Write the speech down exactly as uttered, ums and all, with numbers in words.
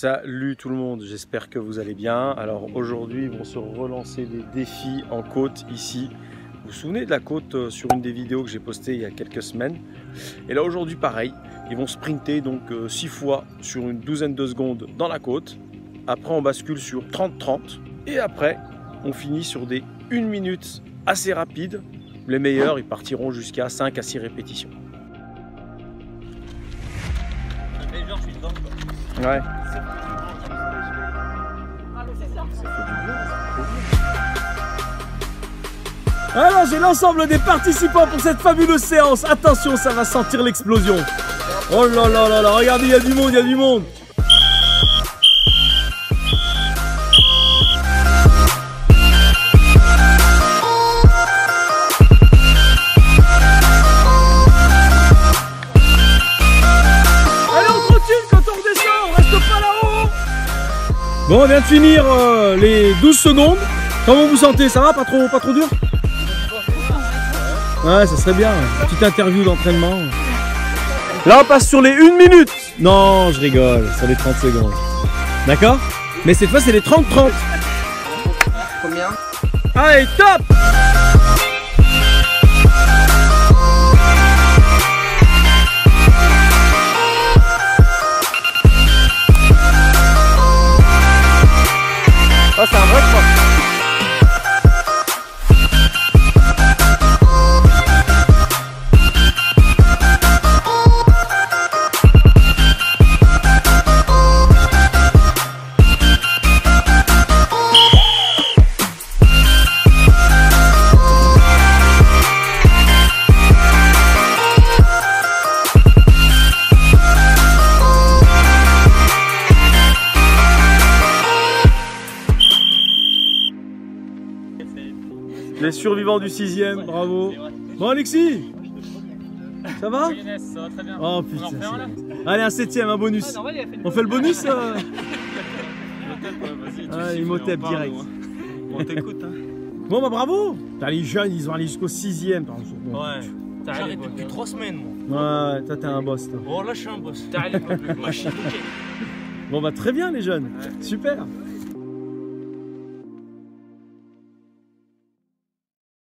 Salut tout le monde, j'espère que vous allez bien. Alors aujourd'hui, ils vont se relancer des défis en côte ici. Vous vous souvenez de la côte sur une des vidéos que j'ai postées il y a quelques semaines? Et là aujourd'hui, pareil, ils vont sprinter donc six fois sur une douzaine de secondes dans la côte. Après, on bascule sur trente trente. Et après, on finit sur des une minute assez rapides. Les meilleurs, ils partiront jusqu'à cinq à six répétitions. Genre, je suis dedans, quoi. Ouais. Alors j'ai l'ensemble des participants pour cette fabuleuse séance. Attention, ça va sentir l'explosion. Oh là là là là, regardez, il y a du monde, il y a du monde. Bon, on vient de finir euh, les douze secondes. Comment vous sentez? Ça va? Pas trop, pas trop dur? Ouais, ça serait bien. Petite interview d'entraînement. Là, on passe sur les une minute. Non, je rigole. Sur les trente secondes. D'accord? Mais cette fois, c'est les trente trente. Combien? Allez, top! Oh, c'est un vrai sport. Les survivants du sixième, bravo. Bon Alexis, ça va? Ça va très bien. Oh putain. Allez, un septième, un bonus. On fait le bonus euh... Ah, Imhotep direct. On t'écoute. Hein. Bon bah bravo. T'as les jeunes, ils ont allé jusqu'au sixième. Ouais. J'arrête depuis trois semaines moi. Ouais, toi t'es un boss toi. Oh là je suis un boss. T'as allé ma machine. Bon bah très bien les jeunes, super.